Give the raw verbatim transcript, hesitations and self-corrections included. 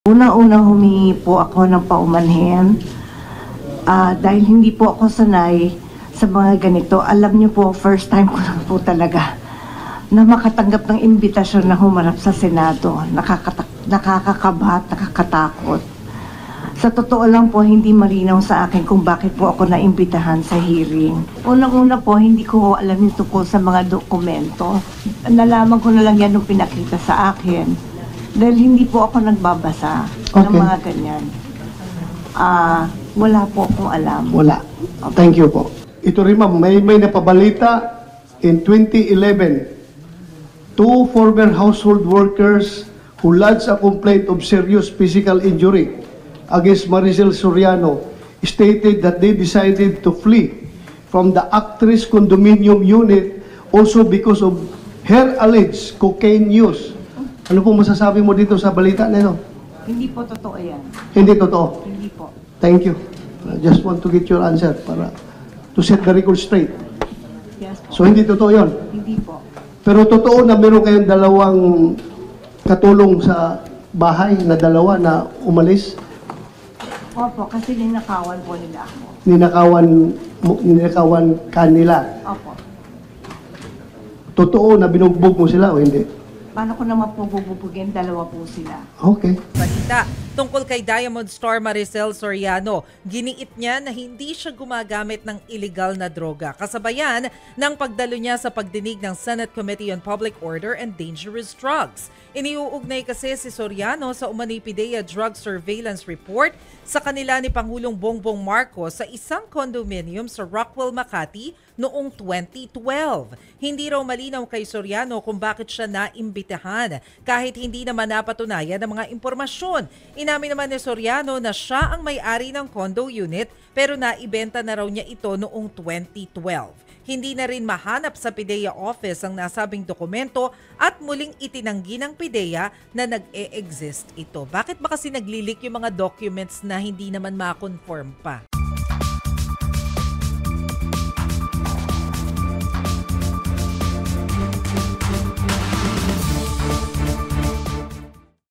Una-una humingi po ako ng paumanhin uh, dahil hindi po ako sanay sa mga ganito. Alam niyo po, first time ko lang po talaga na makatanggap ng imbitasyon na humarap sa Senado. Nakakata nakakakabahat, nakakatakot. Sa totoo lang po, hindi malinaw sa akin kung bakit po ako naimbitahan sa hearing. Unang-una po, hindi ko alam yung tungkol sa mga dokumento. Nalaman ko na lang yan nung pinakita sa akin. Dahil hindi po ako nagbabasa Okay. ng mga ganyan. Ah, wala po akong alam. Wala. Thank you po. Ito rin ma'am, may, may napabalita in twenty eleven. Two former household workers who lodged a complaint of serious physical injury against Maricel Soriano stated that they decided to flee from the actress condominium unit also because of her alleged cocaine use. Ano po masasabi mo dito sa balita na ito? Hindi po totoo yan. Hindi totoo. Hindi po. Thank you. I just want to get your answer para to set the record straight. Yes po. So hindi totoo yun. Hindi po. Pero totoo na meron kayong dalawang katulong sa bahay na dalawa na umalis, Opo, kasi ninakawan po nila ako. ninakawan, mo- ninakawan kanila. Opo. Totoo na binugbog mo sila o hindi? Paano ko naman po bububugin? Dalawa po sila. Okay. Balita tungkol kay Diamond Star Maricel Soriano. Giniit niya na hindi siya gumagamit ng illegal na droga. Kasabayan ng pagdalo niya sa pagdinig ng Senate Committee on Public Order and Dangerous Drugs. Iniuugnay kasi si Soriano sa umano'y PIDEA Drug Surveillance Report sa kanila ni Pangulong Bongbong Marcos sa isang condominium sa Rockwell, Makati noong twenty twelve. Hindi raw malinaw kay Soriano kung bakit siya naimbitahan kahit hindi naman napatunayan ng mga impormasyon. Inamin naman ni Soriano na siya ang may-ari ng condo unit pero naibenta na raw niya ito noong twenty twelve. Hindi na rin mahanap sa PIDEA office ang nasabing dokumento at muling itinanggi ng PIDEA na nag-e-exist ito. Bakit ba kasi naglilik yung mga documents na hindi naman ma-confirm pa?